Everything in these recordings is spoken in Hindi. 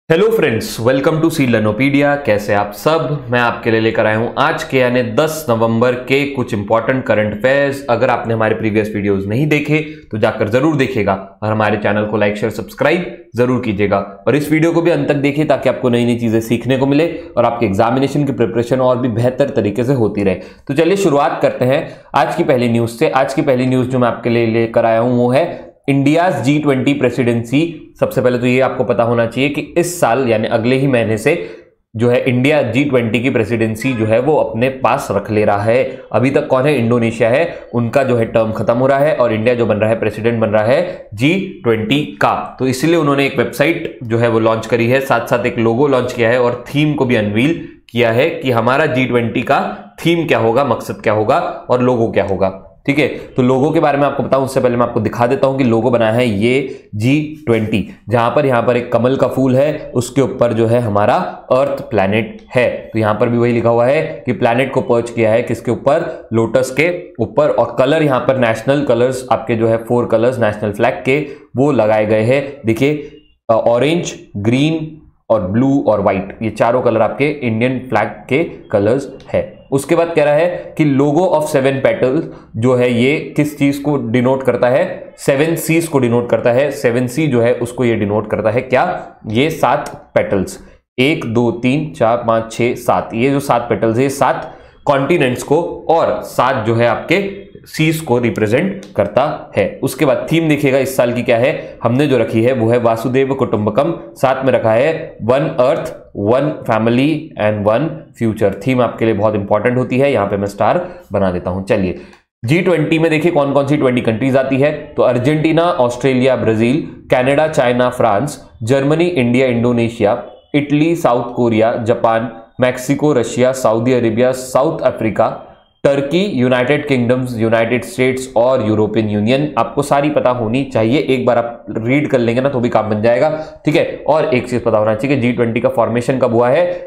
Hello friends, welcome to C learnopedia. कैसे आप सब? मैं आपके लिए लेकर आया हूं आज के यानी 10 नवंबर के कुछ इंपॉर्टेंट करंट अफेयर्स। अगर आपने हमारे प्रीवियस वीडियोस नहीं देखे तो जाकर जरूर देखिएगा और हमारे चैनल को लाइक शेयर सब्सक्राइब जरूर कीजिएगा और इस वीडियो को भी अंत तक देखिए ताकि आपको नई नई चीजें सीखने को मिले और आपके एग्जामिनेशन की प्रिपरेशन और भी बेहतर तरीके से होती रहे। तो चलिए शुरुआत करते हैं आज की पहली न्यूज से। आज की पहली न्यूज जो मैं आपके लिए लेकर आया हूं वो है इंडियाज G20 प्रेसिडेंसी। सबसे पहले तो ये आपको पता होना चाहिए कि इस साल यानी अगले ही महीने से जो है इंडिया G20 की प्रेसिडेंसी जो है वो अपने पास रख ले रहा है। अभी तक कौन है? इंडोनेशिया है, उनका जो है टर्म खत्म हो रहा है और इंडिया जो बन रहा है प्रेसिडेंट बन रहा है G20 का। तो इसलिए उन्होंने एक वेबसाइट जो है वो लॉन्च करी है, साथ साथ एक लोगो लॉन्च किया है और थीम को भी अनवील किया है कि हमारा G20 का थीम क्या होगा, मकसद क्या होगा और लोगो क्या होगा। ठीक है, तो लोगो के बारे में आपको बताऊं उससे पहले मैं आपको दिखा देता हूं कि लोगो बनाया है ये G20, जहां पर यहां पर एक कमल का फूल है, उसके ऊपर जो है हमारा अर्थ प्लैनेट है। तो यहां पर भी वही लिखा हुआ है कि प्लैनेट को पर्च किया है किसके ऊपर? लोटस के ऊपर। और कलर यहां पर नेशनल कलर्स आपके जो है 4 कलर्स नेशनल फ्लैग के वो लगाए गए हैं। देखिए ऑरेंज, ग्रीन और ब्लू और व्हाइट, ये चारों कलर आपके इंडियन फ्लैग के कलर्स है। उसके बाद कह रहा है कि लोगो ऑफ 7 पेटल्स जो है ये किस चीज को डिनोट करता है? 7 सीज को डिनोट करता है। 7 सी जो है उसको ये डिनोट करता है क्या? ये 7 पेटल्स, 1 2 3 4 5 6 7, ये जो 7 पेटल्स है 7 कॉन्टिनेंट्स को और 7 जो है आपके सीज को रिप्रेजेंट करता है। उसके बाद थीम देखिएगा इस साल की क्या है, हमने जो रखी है वो है वासुदेव कुटुंबकम, साथ में रखा है 1 earth 1 family and 1 future. Theme आपके लिए बहुत इंपॉर्टेंट होती है, यहां पे मैं स्टार बना देता हूं। चलिए G20 में देखिए कौन कौन सी 20 कंट्रीज आती है। तो Argentina, Australia, Brazil, Canada, China, France, Germany, India, Indonesia, Italy, South Korea, Japan, Mexico, Russia, Saudi Arabia, South Africa, Turkey, United Kingdoms, United States और यूरोपियन यूनियन। आपको सारी पता होनी चाहिए, एक बार आप रीड कर लेंगे ना तो भी काम बन जाएगा। ठीक है, और एक चीज पता होना चाहिए कि G20 का फॉर्मेशन कब हुआ है?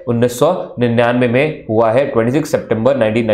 1999 में हुआ है, 26 सितंबर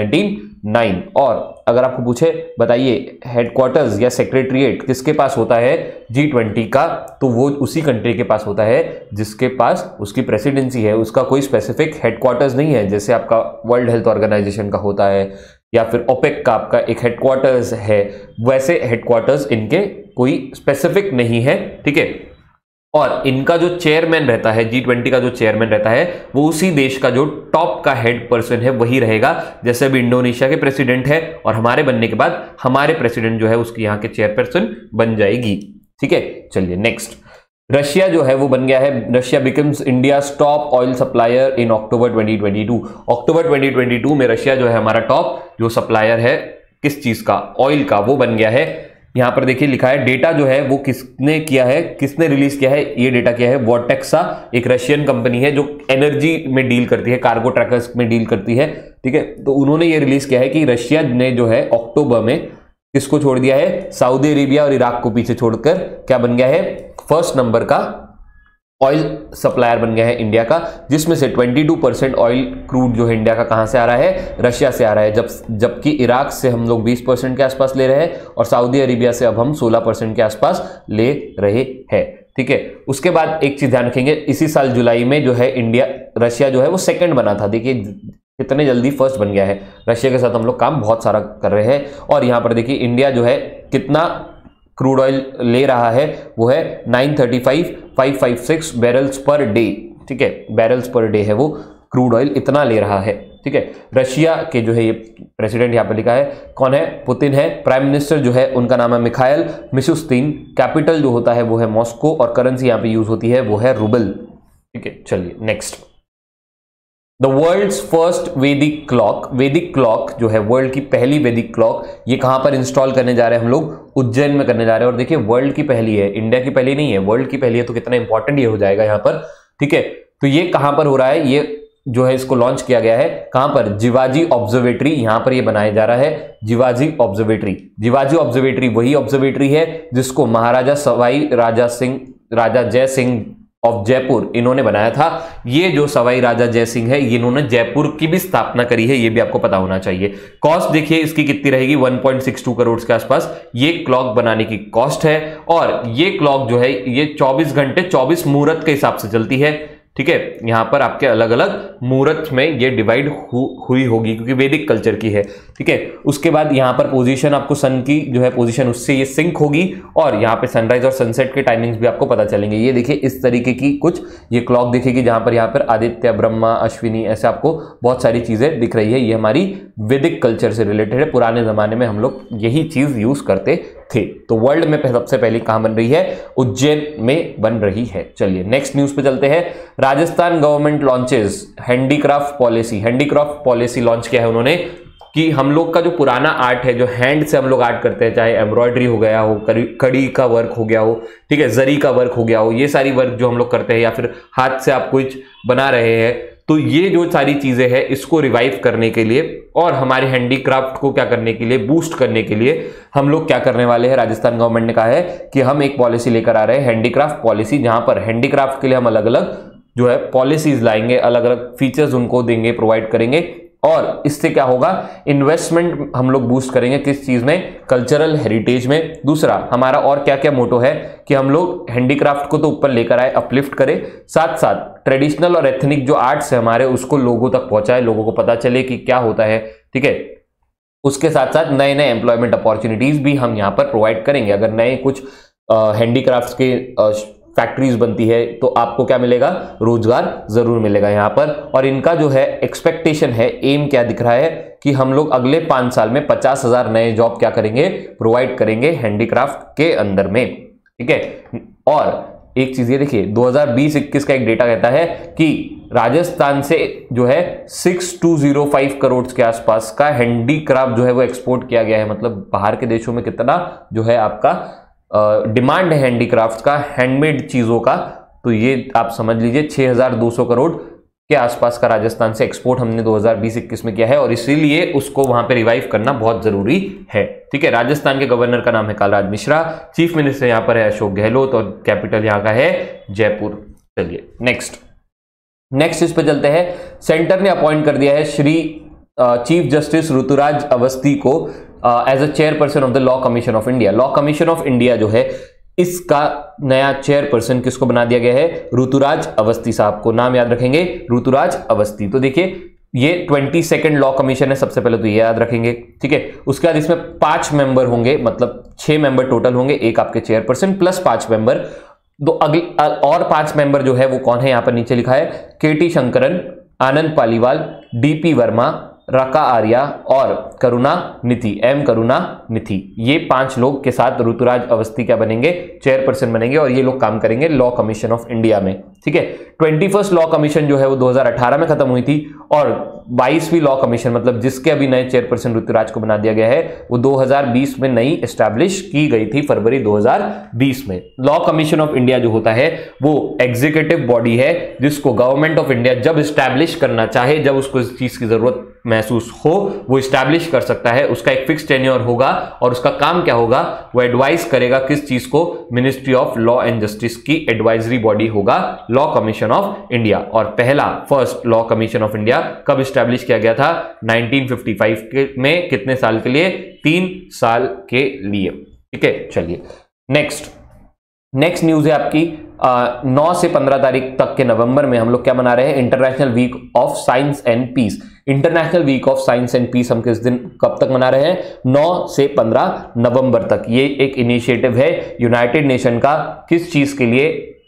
1999। और अगर आपको पूछे बताइए हेडक्वार्टर्स या सेक्रेटरीट किसके पास होता है G20 का, तो वो उसी कंट्री के पास होता है जिसके पास उसकी प्रेसिडेंसी है। उसका कोई स्पेसिफिक हेडक्वार्टर्स नहीं है, जैसे आपका वर्ल्ड हेल्थ ऑर्गेनाइजेशन का होता है या फिर ओपेक का आपका एक हेडक्वार्टर्स है, वैसे हेडक्वार्टर्स इनके कोई स्पेसिफिक नहीं है। ठीक है, और इनका जो चेयरमैन रहता है, G20 का जो चेयरमैन रहता है वो उसी देश का जो टॉप का हेड पर्सन है वही रहेगा। जैसे अभी इंडोनेशिया के प्रेसिडेंट है और हमारे बनने के बाद हमारे प्रेसिडेंट जो है उसकी यहाँ के चेयरपर्सन बन जाएगी। ठीक है, चलिए नेक्स्ट। रशिया जो है वो बन गया है, Russia becomes India top oil supplier in October 2022। October 2022 में रशिया जो है हमारा टॉप जो सप्लायर है किस चीज का? ऑयल का, वो बन गया है। यहां पर देखिए लिखा है डेटा जो है वो किसने किया है, किसने रिलीज किया है? ये डेटा किया है वॉटेक्सा, एक रशियन कंपनी है जो एनर्जी में डील करती है, कार्गो ट्रैकर्स में डील करती है। ठीक है, तो उन्होंने ये रिलीज किया है कि रशिया ने जो है अक्टूबर में किसको छोड़ दिया है? सऊदी अरेबिया और इराक को पीछे छोड़कर क्या बन गया है? फर्स्ट नंबर का ऑयल सप्लायर बन गया है इंडिया का, जिसमें से 22% ऑयल क्रूड जो है इंडिया का कहां से आ रहा है? रशिया से आ रहा है। जबकि इराक से हम लोग 20% के आसपास ले रहे हैं और सऊदी अरेबिया से अब हम 16% के आसपास ले रहे हैं। ठीक है, उसके बाद एक चीज ध्यान रखेंगे, इसी साल जुलाई में जो है रशिया जो है वो सेकंड बना था। देखिए कितने जल्दी फर्स्ट बन गया है। रशिया के साथ हम लोग काम बहुत सारा कर रहे हैं। और यहां पर देखिए इंडिया जो है कितना क्रूड ऑयल ले रहा है, वो है 935,556 बैरल्स पर डे। ठीक है, बैरल्स पर डे है वो क्रूड ऑयल इतना ले रहा है। ठीक है, रशिया के जो है ये प्रेसिडेंट यहाँ पे लिखा है, कौन है? पुतिन है। प्राइम मिनिस्टर जो है उनका नाम है मिखाइल मिशुस्तिन। कैपिटल जो होता है वो है मॉस्को और करेंसी यहाँ पे यूज होती है वो है रूबल। ठीक है, चलिए next. The world's first Vedic clock, Vedic clock जो है वर्ल्ड की पहली वैदिक क्लॉक, ये कहां पर इंस्टॉल करने जा रहे हैं हम लोग? उज्जैन में करने जा रहे हैं। और देखिए वर्ल्ड की पहली है, इंडिया की पहली नहीं है, वर्ल्ड की पहली है, तो कितना इंपॉर्टेंट ये हो जाएगा यहाँ पर। ठीक है, तो ये कहां पर हो रहा है? ये जो है इसको लॉन्च किया गया है कहां पर? जिवाजी ऑब्जर्वेटरी, यहां पर ये बनाया जा रहा है जिवाजी ऑब्जर्वेटरी। जिवाजी ऑब्जर्वेटरी वही ऑब्जर्वेटरी है जिसको महाराजा सवाई राजा जय सिंह ऑफ जयपुर इन्होंने बनाया था। ये जो सवाई राजा जय सिंह है ये इन्होंने जयपुर की भी स्थापना करी है, ये भी आपको पता होना चाहिए। कॉस्ट देखिए इसकी कितनी रहेगी? 1.62 करोड़ के आसपास ये क्लॉक बनाने की कॉस्ट है। और ये क्लॉक जो है ये 24 घंटे 24 मुहूर्त के हिसाब से चलती है। ठीक है, यहाँ पर आपके अलग अलग मुहूर्त में ये डिवाइड हुई होगी क्योंकि वैदिक कल्चर की है। ठीक है, उसके बाद यहाँ पर पोजीशन आपको सन की जो है पोजीशन उससे ये सिंक होगी और यहाँ पे सनराइज और सनसेट के टाइमिंग्स भी आपको पता चलेंगे। ये देखिए इस तरीके की कुछ ये क्लॉक दिखेगी जहां पर यहाँ पर आदित्य, ब्रह्मा, अश्विनी, ऐसे आपको बहुत सारी चीजें दिख रही है। ये हमारी वैदिक कल्चर से रिलेटेड है। पुराने जमाने में हम लोग यही चीज यूज करते थे। तो वर्ल्ड में सबसे पहले कहां बन रही है? उज्जैन में बन रही है। चलिए नेक्स्ट न्यूज पे चलते हैं। Rajasthan government launches handicraft policy. Handicraft policy launch किया है उन्होंने कि हम लोग का जो पुराना आर्ट है, जो हैंड से हम लोग आर्ट करते हैं, चाहे एम्ब्रॉयडरी हो गया हो, कड़ी का वर्क हो गया हो, ठीक है, जरी का वर्क हो गया हो, ये सारी वर्क जो हम लोग करते हैं या फिर हाथ से आप कुछ बना रहे हैं, तो ये जो सारी चीजें हैं इसको रिवाइव करने के लिए और हमारे हैंडीक्राफ्ट को क्या करने के लिए, बूस्ट करने के लिए हम लोग क्या करने वाले हैं, राजस्थान गवर्नमेंट ने कहा है कि हम एक पॉलिसी लेकर आ रहे हैं, हैंडीक्राफ्ट पॉलिसी, जहां पर हैंडीक्राफ्ट के लिए हम अलग अलग जो है पॉलिसीज लाएंगे, अलग अलग फीचर्स उनको देंगे, प्रोवाइड करेंगे और इससे क्या होगा, इन्वेस्टमेंट हम लोग बूस्ट करेंगे किस चीज में, कल्चरल हेरिटेज में। दूसरा हमारा और क्या क्या मोटो है कि हम लोग हैंडीक्राफ्ट को तो ऊपर लेकर आए, अपलिफ्ट करें, साथ साथ ट्रेडिशनल और एथनिक जो आर्ट्स है हमारे उसको लोगों तक पहुंचाए, लोगों को पता चले कि क्या होता है। ठीक है, उसके साथ साथ नए नए एम्प्लॉयमेंट अपॉर्चुनिटीज भी हम यहाँ पर प्रोवाइड करेंगे। अगर नए कुछ हैंडीक्राफ्ट के फैक्ट्रीज बनती है तो आपको क्या मिलेगा, रोजगार जरूर मिलेगा यहाँ पर। और इनका जो है एक्सपेक्टेशन है, एम क्या दिख रहा है कि हम लोग अगले 5 साल में 50,000 नए जॉब क्या करेंगे, प्रोवाइड करेंगे हैंडीक्राफ्ट के अंदर में। ठीक है, और एक चीज ये देखिए 2020-21 का एक डेटा कहता है कि राजस्थान से जो है 6205 करोड़ के आसपास का हैंडीक्राफ्ट जो है वो एक्सपोर्ट किया गया है। मतलब बाहर के देशों में कितना जो है आपका डिमांड है हैंडीक्राफ्ट का, हैंडमेड चीजों का, तो ये आप समझ लीजिए 6200 करोड़ के आसपास का राजस्थान से एक्सपोर्ट हमने 2020-21 में किया है और इसीलिए उसको वहां पे रिवाइव करना बहुत जरूरी है। ठीक है, राजस्थान के गवर्नर का नाम है कालराज मिश्रा, चीफ मिनिस्टर यहां पर है अशोक गहलोत और कैपिटल यहां का है जयपुर। चलिए नेक्स्ट इस पे चलते हैं। सेंटर ने अपॉइंट कर दिया है श्री चीफ जस्टिस ऋतुराज अवस्थी को as a chairperson of the law commission of India. Law commission of India जो है इसका नया चेयरपर्सन किसको बना दिया गया है, ऋतुराज अवस्थी साहब को। नाम याद रखेंगे, ऋतुराज अवस्थी। तो देखिए ये 22nd लॉ कमीशन है, सबसे पहले तो ये याद रखेंगे। ठीक है, उसके बाद इसमें 5 मेंबर होंगे, मतलब 6 मेंबर टोटल होंगे, एक आपके चेयरपर्सन प्लस 5 मेंबर। तो अगले और 5 मेंबर जो है वो कौन है, यहां पर नीचे लिखा है केटी शंकरन, आनंद पालीवाल, डीपी वर्मा, राका आर्या और करुणा निधि, एम करुणा निधि। ये 5 लोग के साथ ऋतुराज अवस्थी क्या बनेंगे, चेयरपर्सन बनेंगे और ये लोग काम करेंगे लॉ कमीशन ऑफ इंडिया में। ठीक है, 21st लॉ कमीशन जो है वो 2018 में खत्म हुई थी और 22वीं लॉ कमीशन, मतलब जिसके अभी नए चेयरपर्सन ऋतुराज को बना दिया गया है, वो 2020 में नई एस्टैब्लिश की गई थी, फरवरी 2020 में। लॉ कमीशन ऑफ इंडिया जो होता है वो एग्जीक्यूटिव बॉडी है जिसको गवर्नमेंट ऑफ इंडिया जब एस्टैब्लिश करना चाहे, जब उसको इस चीज की जरूरत महसूस हो, वो एस्टैब्लिश कर सकता है। उसका एक फिक्स टेन्योर होगा और उसका काम क्या होगा, वो एडवाइस करेगा किस चीज को, ministry of law and justice की एडवाइजरी बॉडी होगा लॉ कमीशन ऑफ इंडिया। और पहला first law commission of India कब एस्टैब्लिश किया गया था, 1955 में। कितने साल के लिए, 3 साल के लिए। ठीक है, चलिए नेक्स्ट न्यूज है आपकी 9 से 15 तारीख तक के नवंबर में हम लोग क्या मना रहे हैं, international week of science and peace. International week of science and peace हम किस दिन, कब तक मना रहे हैं, 9 से 15 नवंबर तक। ये एक इनिशिएटिव है यूनाइटेड नेशन का, किस चीज के लिए,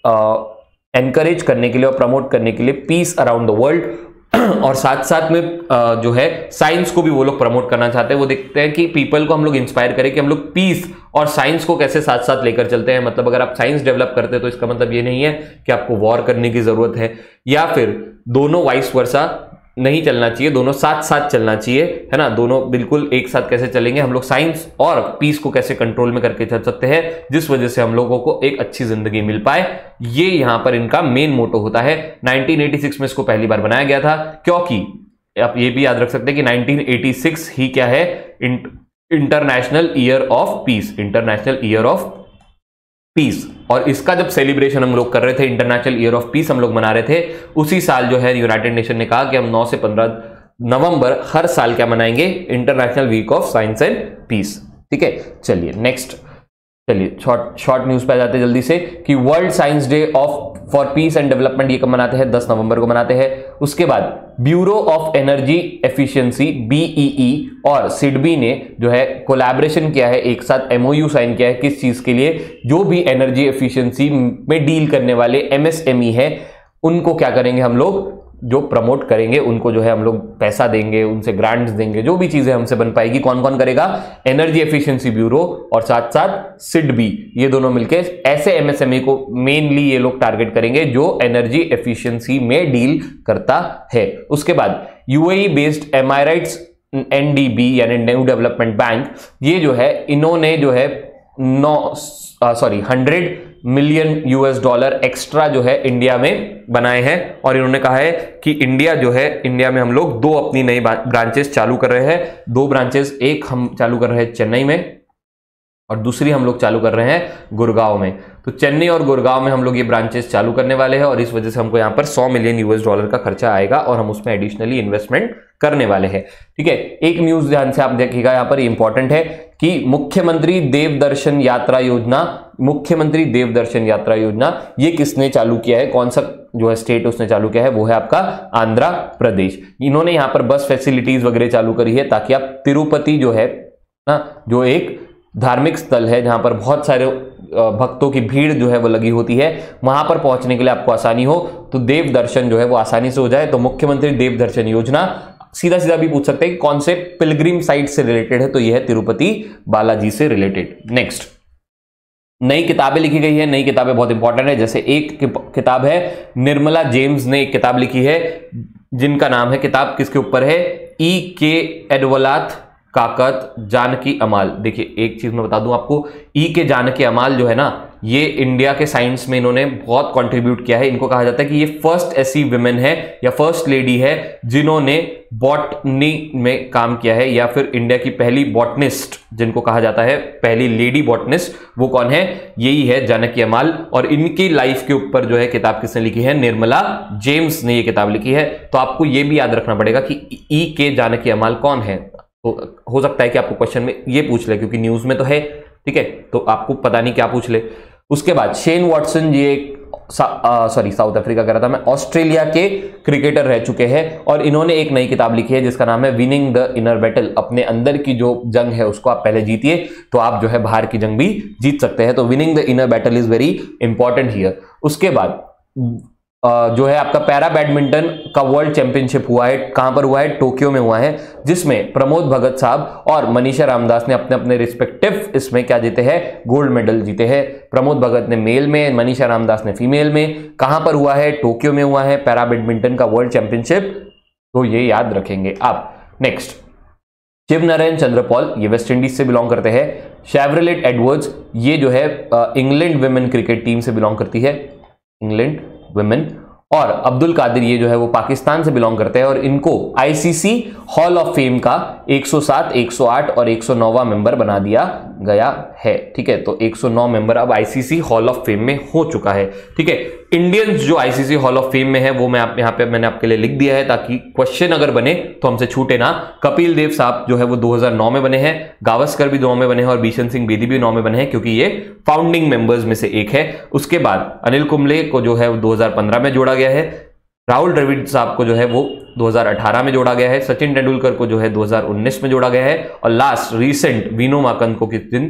एनकरेज करने के लिए और प्रमोट करने के लिए पीस अराउंड द वर्ल्ड। और साथ साथ में जो है साइंस को भी वो लोग प्रमोट करना चाहते हैं। वो देखते हैं कि पीपल को हम लोग इंस्पायर करें कि हम लोग पीस और साइंस को कैसे साथ साथ लेकर चलते हैं। मतलब अगर आप साइंस डेवलप करते हैं तो इसका मतलब ये नहीं है कि आपको वॉर करने की जरूरत है, या फिर दोनों वाइस वर्सा नहीं चलना चाहिए, दोनों साथ साथ चलना चाहिए, है ना। दोनों बिल्कुल एक साथ कैसे चलेंगे, हम लोग साइंस और पीस को कैसे कंट्रोल में करके चल सकते हैं, जिस वजह से हम लोगों को एक अच्छी जिंदगी मिल पाए। ये यहां पर इनका मेन मोटो होता है। 1986 में इसको पहली बार बनाया गया था, क्योंकि आप ये भी याद रख सकते हैं कि 1986 ही क्या है, international year of peace, international year of peace. और इसका जब सेलिब्रेशन हम लोग कर रहे थे, इंटरनेशनल ईयर ऑफ पीस हम लोग मना रहे थे, उसी साल जो है यूनाइटेड नेशन ने कहा कि हम 9 से 15 नवंबर हर साल क्या मनाएंगे, international week of science and peace. ठीक है, चलिए चलिए शॉर्ट न्यूज पे आ जाते हैं जल्दी से कि world science day for peace and development ये कब मनाते हैं? 10 नवंबर को मनाते हैं। उसके बाद bureau of energy efficiency BEE और सिडबी ने जो है कोलैबोरेशन किया है, एक साथ MOU साइन किया है। किस चीज के लिए? जो भी एनर्जी एफिशिएंसी में डील करने वाले MSME है उनको क्या करेंगे हम लोग, जो प्रमोट करेंगे उनको जो है हम लोग पैसा देंगे, उनसे ग्रांट्स देंगे, जो भी चीजें हमसे बन पाएगी। कौन कौन करेगा? एनर्जी एफिशिएंसी ब्यूरो और साथ साथ सिडबी, ये दोनों मिलके ऐसे MSME को मेनली ये लोग टारगेट करेंगे जो एनर्जी एफिशिएंसी में डील करता है। उसके बाद UAE बेस्ड एमाइराइट्स NDB यानी न्यू डेवलपमेंट बैंक, ये जो है इन्होंने जो है 100 मिलियन $US एक्स्ट्रा जो है इंडिया में बनाए हैं। और इन्होंने कहा है कि इंडिया में हम लोग 2 अपनी नई ब्रांचेस चालू कर रहे हैं। 2 ब्रांचेस, एक हम चालू कर रहे हैं चेन्नई में और दूसरी हम लोग चालू कर रहे हैं गुड़गांव में। तो चेन्नई और गुड़गांव में हम लोग ये ब्रांचेस चालू करने वाले हैं और इस वजह से हमको यहाँ पर 100 मिलियन $US का खर्चा आएगा और हम उसमें एडिशनली इन्वेस्टमेंट करने वाले हैं। ठीक है, एक न्यूज ध्यान से आप देखिएगा, यहाँ पर इंपॉर्टेंट है कि मुख्यमंत्री देवदर्शन यात्रा योजना ये किसने चालू किया है? कौन सा जो है स्टेट उसने चालू किया है? वो है आपका आंध्र प्रदेश। इन्होंने यहाँ पर बस फैसिलिटीज वगैरह चालू करी है ताकि आप तिरुपति जो है ना, जो एक धार्मिक स्थल है जहां पर बहुत सारे भक्तों की भीड़ जो है वो लगी होती है, वहां पर पहुंचने के लिए आपको आसानी हो, तो देव दर्शन जो है वो आसानी से हो जाए। तो मुख्यमंत्री देव दर्शन योजना सीधा सीधा भी पूछ सकते हैं कि कौन से पिलग्रिम साइट से रिलेटेड है, तो यह है तिरुपति बालाजी से रिलेटेड। नेक्स्ट, नई किताबें लिखी गई है। नई किताबें बहुत इंपॉर्टेंट है। जैसे एक किताब है, निर्मला जेम्स ने एक किताब लिखी है जिनका नाम है, किताब किसके ऊपर है? E.K. एडवलाथ काकत जानकी अमाल। देखिए एक चीज मैं बता दूं आपको, E.K. जानकी अमाल जो है ना, ये इंडिया के साइंस में इन्होंने बहुत कंट्रीब्यूट किया है। इनको कहा जाता है कि ये फर्स्ट ऐसी विमेन है या फर्स्ट लेडी है जिन्होंने बॉटनी में काम किया है, या फिर इंडिया की पहली बॉटनिस्ट जिनको कहा जाता है, पहली लेडी बॉटनिस्ट, वो कौन है? यही है जानकी अमाल। और इनकी लाइफ के ऊपर जो है किताब किसने लिखी है? निर्मला जेम्स ने ये किताब लिखी है। तो आपको ये भी याद रखना पड़ेगा कि E.K. जानकी अमाल कौन है। तो हो सकता है कि आपको क्वेश्चन में ये पूछ ले, क्योंकि न्यूज में तो है, ठीक है, तो आपको पता नहीं क्या पूछ ले। उसके बाद शेन वॉटसन, ये साउथ अफ्रीका कह रहा था मैं, ऑस्ट्रेलिया के क्रिकेटर रह चुके हैं और इन्होंने एक नई किताब लिखी है जिसका नाम है विनिंग द इनर बैटल। अपने अंदर की जो जंग है उसको आप पहले जीतिए तो आप जो है बाहर की जंग भी जीत सकते हैं। तो winning the inner battle is very important here. उसके बाद जो है आपका पैरा बैडमिंटन का वर्ल्ड चैंपियनशिप हुआ है। कहां पर हुआ है? टोक्यो में हुआ है, जिसमें प्रमोद भगत साहब और मनीषा रामदास ने अपने अपने रिस्पेक्टिव इसमें क्या जीते हैं? गोल्ड मेडल जीते हैं। प्रमोद भगत ने मेल में, मनीषा रामदास ने फीमेल में। कहां पर हुआ है? टोक्यो में हुआ है पैरा बैडमिंटन का वर्ल्ड चैंपियनशिप, तो ये याद रखेंगे आप। नेक्स्ट, शिव नारायण चंद्रपॉल, ये वेस्ट इंडीज से बिलोंग करते हैं। शेवरलेट एडवर्ड्स, ये जो है इंग्लैंड वुमेन क्रिकेट टीम से बिलोंग करती है, इंग्लैंड वुमेन। और अब्दुल कादिर, ये जो है वो पाकिस्तान से बिलोंग करते हैं और इनको ICC हॉल ऑफ फेम का 107, 108 और 109वां मेंबर बना दिया गया है। ठीक है, तो 109 मेंबर अब ICC हॉल ऑफ फेम में हो चुका है। ठीक है, इंडियंस जो ICC हॉल ऑफ फेम में है वो मैं यहाँ पे मैंने आपके लिए लिख दिया है ताकि क्वेश्चन अगर बने तो हमसे छूटे ना। कपिल देव साहब जो है वो 2009 में बने हैं, गावस्कर भी 9 में बने हैं और बिशन सिंह बेदी भी 9 में बने हैं, क्योंकि ये फाउंडिंग मेंबर्स में से एक है। उसके बाद अनिल कुंबले को जो है 2015 में जोड़ा गया है। राहुल द्रविड़ साहब को जो है वो 2018 में जोड़ा गया है। सचिन तेंदुलकर को जो है 2019 में जोड़ा गया है और लास्ट रीसेंट वीनू माकंद को किस दिन?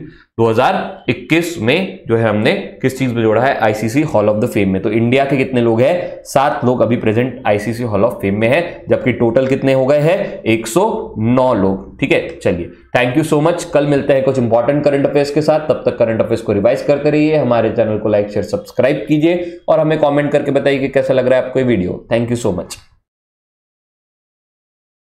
2021 में जो है हमने किस चीज में जोड़ा है? ICC hall of the fame में। तो इंडिया के कितने लोग हैं? 7 लोग अभी present ICC hall of fame में है, जबकि टोटल कितने हो गए हैं? 109 लोग। ठीक है, चलिए थैंक यू सो मच। कल मिलते हैं कुछ इंपॉर्टेंट करंट अफेयर्स के साथ। तब तक करंट अफेयर्स को रिवाइज करते रहिए, हमारे चैनल को लाइक शेयर सब्सक्राइब कीजिए और हमें कॉमेंट करके बताइए कि कैसा लग रहा है आपको ये video. Thank you so much.